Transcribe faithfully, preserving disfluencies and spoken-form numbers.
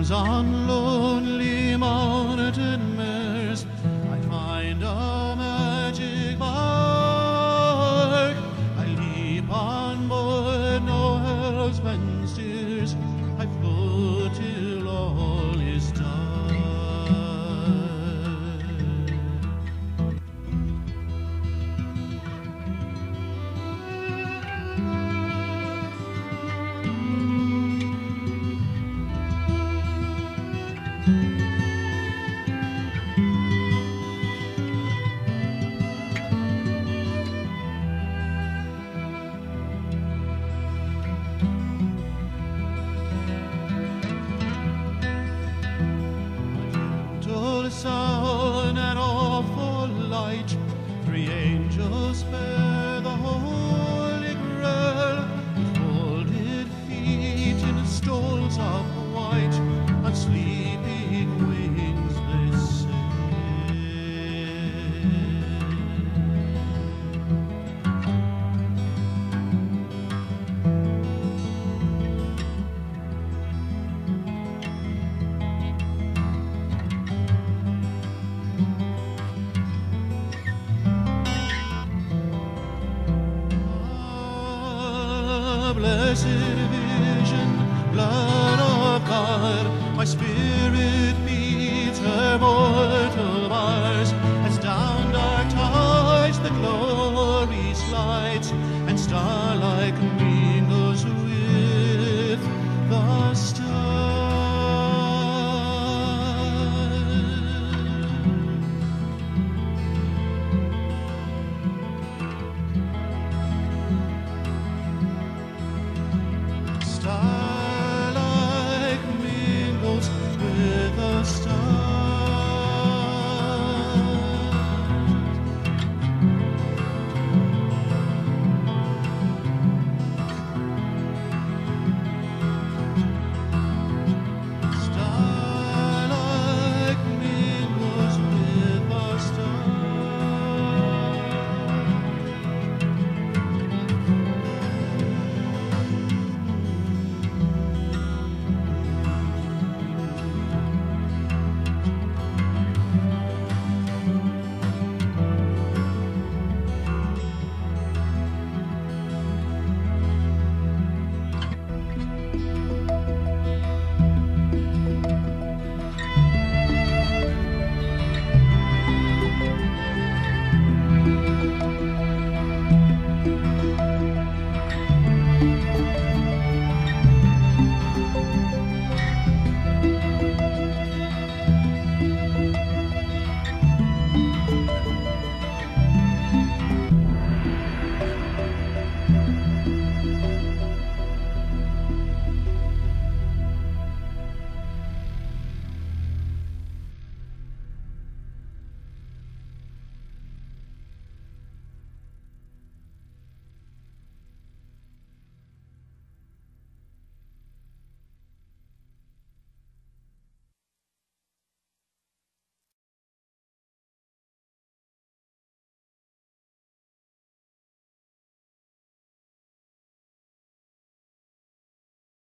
Sometimes on lonely mountain meres I find a magic bark. I leap on board, no helmsman steers. I float till all is dark. Sound and awful light, three angels bear the Holy Grail, with folded feet in stoles of white, on sleeping wings they blessed vision, blood of God, my spirit beats her mortal